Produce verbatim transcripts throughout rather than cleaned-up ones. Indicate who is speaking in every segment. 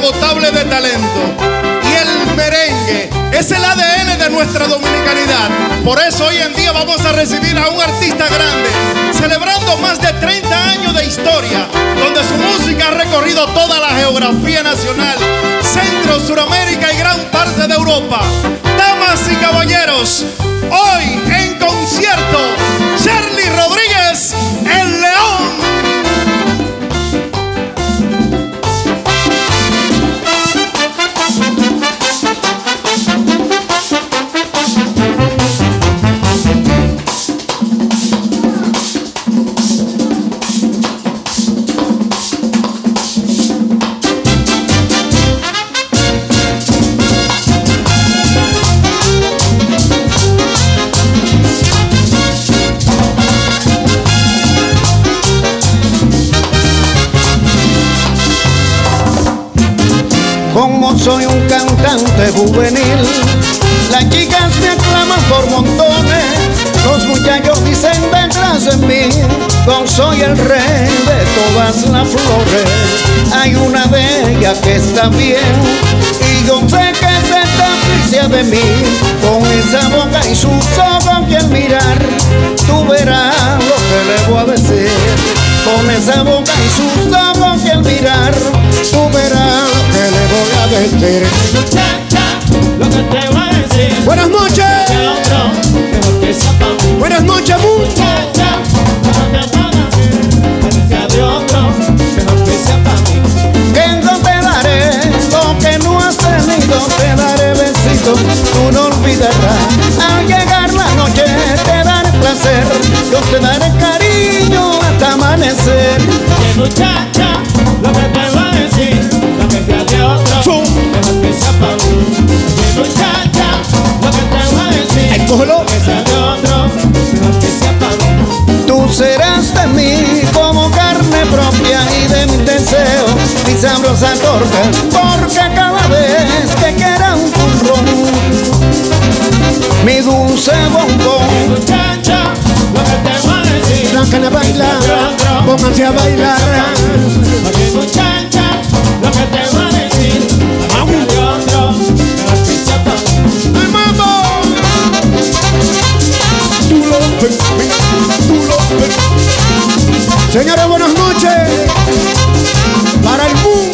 Speaker 1: inagotable de talento. Y el merengue es el A D N de nuestra dominicanidad. Por eso hoy en día vamos a recibir a un artista grande, celebrando más de treinta años de historia, donde su música ha recorrido toda la geografía nacional, Centro, Suramérica y gran parte de Europa. Damas y caballeros, hoy en concierto, Charly Rodríguez, el León.
Speaker 2: Como soy un cantante juvenil, las chicas me aclaman por montones, los muchachos dicen detrás de mí, yo soy el rey de todas las flores. Hay una de ellas que está bien y yo sé que se aprecia de mí, con esa boca y sus ojos que al mirar tú verás lo que le voy a decir. Con esa boca y sus ojos que al mirar tú verás lo que le voy a decir.
Speaker 3: Muchacha, lo que te voy a decir.
Speaker 2: Buenas noches.
Speaker 3: Buenas noches,
Speaker 2: muchacha. Que no te daré lo que no has tenido, te daré besitos, tú no olvidarás. Al llegar la noche te daré placer, yo te daré cariño hasta amanecer.
Speaker 3: Que muchacha, lo que te voy a decir, lo que sea de otro, mejor que sea para mí. Que muchacha, lo que te voy a decir, lo que sea de otro, mejor que sea para mí.
Speaker 2: Tú serás de mí como carne propia y de mi deseo, mi sabrosa torta, porque cada vez que quiera un turrón, mi dulce bombón.
Speaker 3: Que muchacha, lo que te voy a decir,
Speaker 2: Blancan a bailar, pónganse a bailar.
Speaker 3: Que muchacha, lo que te voy a decir, lo que sea de otro, mejor que sea para mí.
Speaker 2: ¡Ay, mambo! Tú lo ves, tú lo ves. Señores, buenas noches para el mundo.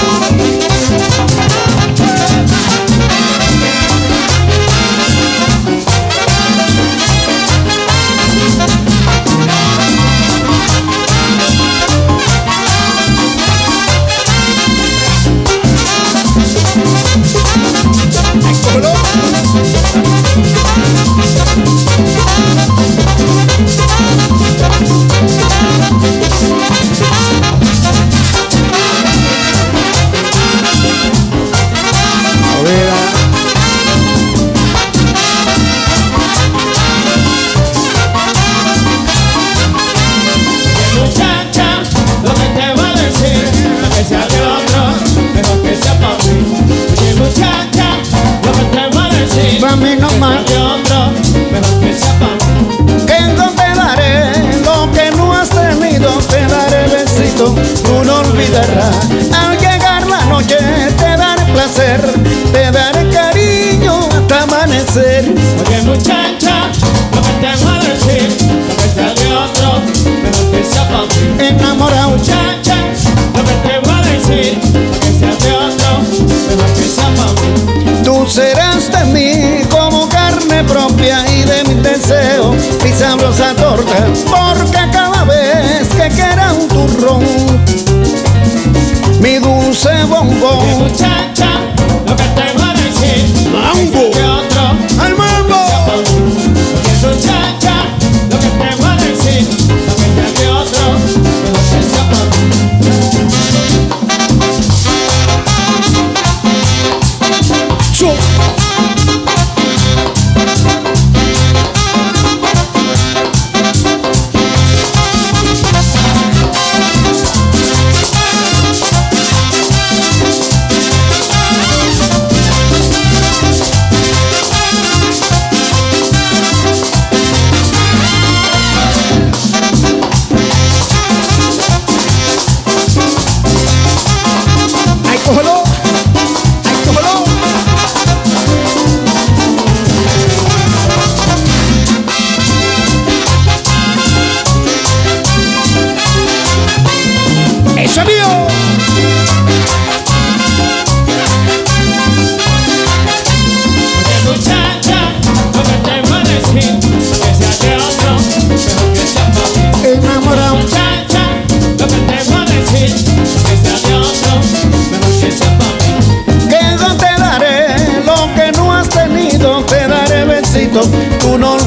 Speaker 2: Pa' mí no más
Speaker 3: de otro, mejor que sea para mí.
Speaker 2: que no te daré lo que no has tenido, te daré besito, tú no olvidarás. Al llegar la noche te daré placer, te daré cariño hasta amanecer.
Speaker 3: Oye muchacha, lo que te voy a decir, lo que sea de otro, mejor que sea para mí.
Speaker 2: Enamorado,
Speaker 3: Muchacha, lo que te voy a decir, lo que sea de otro, mejor que sea para mí.
Speaker 2: tú serás de mí como carne propia y de mi deseo, mi sabrosa torta, porque cada vez que quiera un turrón, mi dulce bombón.
Speaker 3: Oye muchacha, lo que te voy a decir,
Speaker 2: Mambo.
Speaker 3: lo que sea de otro,
Speaker 2: ¡Al mambo!
Speaker 3: Oye muchacha, lo que te voy a decir, lo que sea de otro, mejor que sea para mí.
Speaker 2: Yo.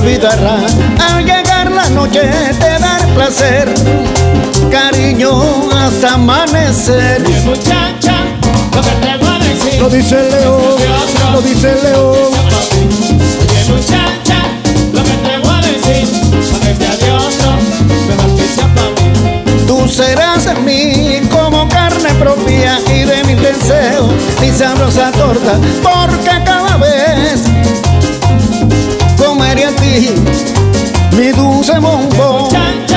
Speaker 2: olvidará al llegar la noche de dar placer, cariño hasta amanecer.
Speaker 3: Oye, muchacha, lo que te voy a decir.
Speaker 1: Lo dice el león, lo dice el león.
Speaker 3: Oye, muchacha, lo que te voy a decir. Para que sea de otro, mejor que sea para mí.
Speaker 2: Tú serás en mí como carne propia y de mi deseo, mi sabrosa torta, porque cada vez comeré a ti mi dulce bombón.